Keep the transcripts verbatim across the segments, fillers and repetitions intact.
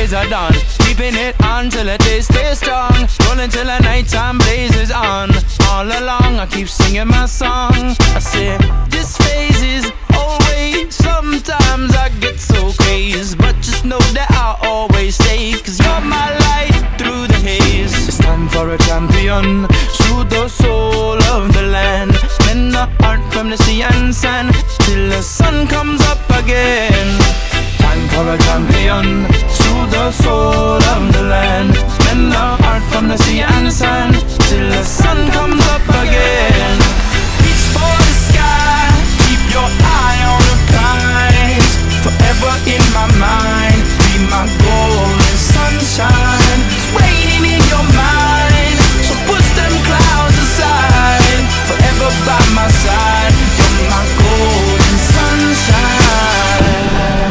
days are done, keeping it on till the day stays strong, rolling till the nighttime blazes on. All along I keep singing my song. I say this phase is always. Sometimes I get so crazy, but just know that I'll always stay, cause you're my light through the haze. It's time for a champion, soothe the soul of the land, mend the heart from the sea and sand, till the sun comes up again. Time for a champion, soothe the soul of the land, mend the heart from the sea and sand, till the sun comes up again. Reach for the sky, keep your eye on the prize, forever in my mind, be my golden sunshine. It's raining in your mind, so push them clouds aside, forever by my side, you're my golden sunshine.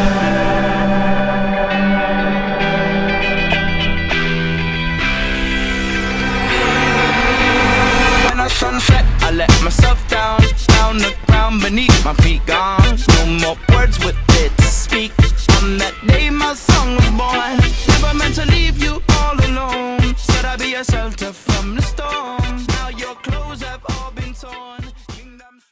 When I sunset, I let myself down, down the ground beneath my feet gone. No more words with it to speak. On that day my song was born, never meant to leave you all alone. Said I'd be a shelter